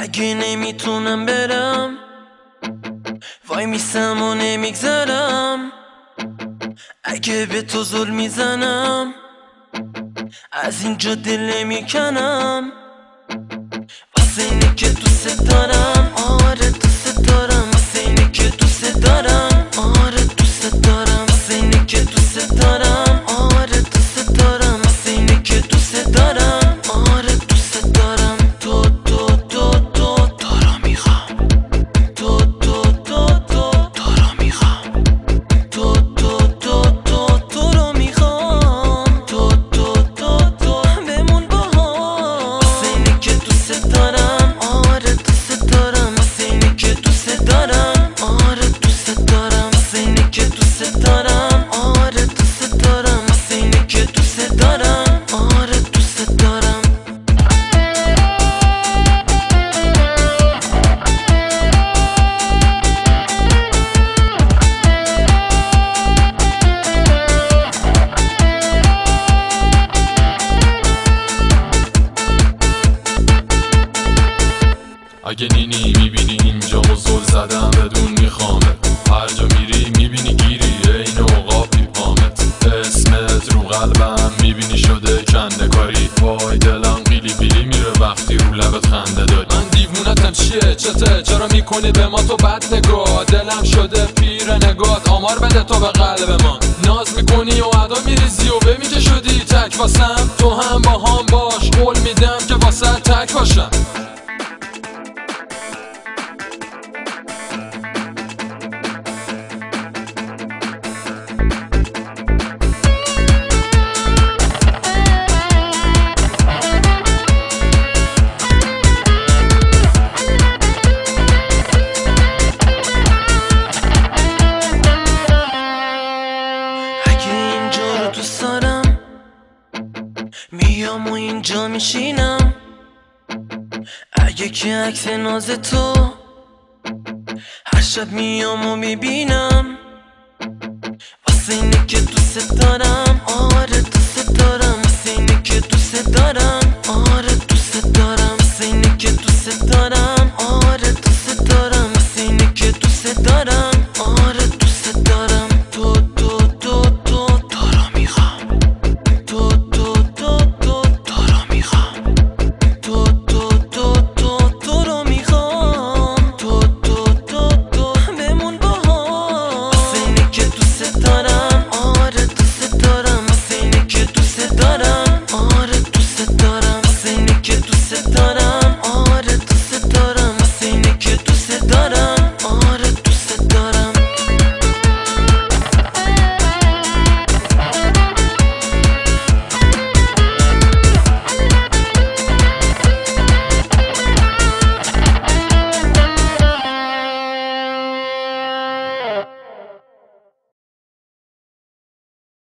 اگه نمیتونم برم وای میسم و نمیگذرم. اگه به تو زل میزنم از اینجا دل نمیکنم. واسه اینه که دوست دارم، آره دوست دارم. واسه اینه که دوست دارم، آره دوست دارم. واسه اینه که دوست دارم، آره دوست دارم. واسه اینه که دوست دارم، آره دوست دارم. تو رو میخوام، تو رو میخوام، تو رو میخوام، تو بمون باهام. واسه اینه که دوست دارم، آره دوست دارم. واسه اینه که دوست دارم، آره دوست دارم. واسه اینه که دوست دارم، آره دوست دارم. واسه اینه که دوست دارم، آره دوست دارم. اگه نینی میبینی اینجا زل زدم بدون میخوامه. هر جا میری میبینی گیری این اوقاب میپامت. اسمت رو قلبم میبینی شده کنده کاری. وای دلم قیلی بیلی میره وقتی رو لبت خنده داری. من دیوونتم چیه چته چرا میکنی به ما تو بد نگاه. دلم شده پیر نگات آمار بده تو به قلب ما. ناز میکنی و ادا میریزی و ببین که شدی تک واسم. تو هم با هم باش قول میدم که واسه تک باشم. دوست دارم میام و اینجا میشینم. اگه که عکس ناز تو هر شب میام و میبینم. واسه اینه که دوست دارم، آره